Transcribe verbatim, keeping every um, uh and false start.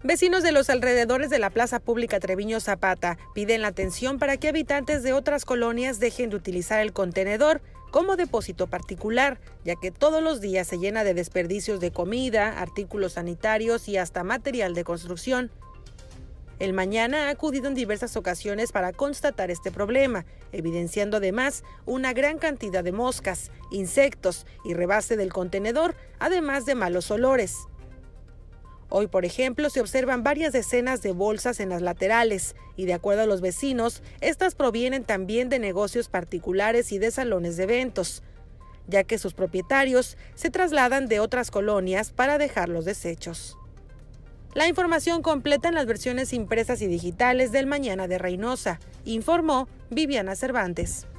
Vecinos de los alrededores de la Plaza Pública Treviño Zapata piden la atención para que habitantes de otras colonias dejen de utilizar el contenedor como depósito particular, ya que todos los días se llena de desperdicios de comida, artículos sanitarios y hasta material de construcción. El Mañana ha acudido en diversas ocasiones para constatar este problema, evidenciando además una gran cantidad de moscas, insectos y rebase del contenedor, además de malos olores. Hoy, por ejemplo, se observan varias decenas de bolsas en las laterales y, de acuerdo a los vecinos, estas provienen también de negocios particulares y de salones de eventos, ya que sus propietarios se trasladan de otras colonias para dejar los desechos. La información completa en las versiones impresas y digitales del Mañana de Reynosa, informó Viviana Cervantes.